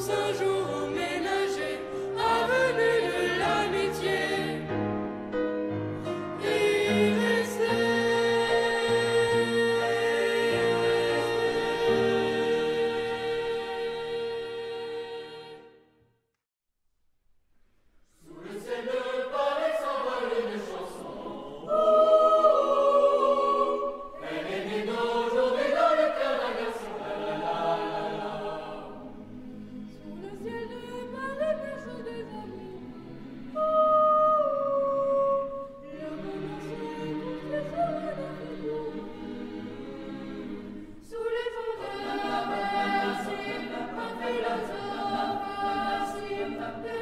un jour ménager, avenue de l'amitié. Y rester. Sous le ciel de Paris s'envolent une chanson. Elle est née d'aujourd'hui dans le cœur d'un garçon. La la la la la. Sous le ciel de Paris naissent des amours. Le bonheur se construit sur un amour. Sous les fonds de la mer, un philosophe assis.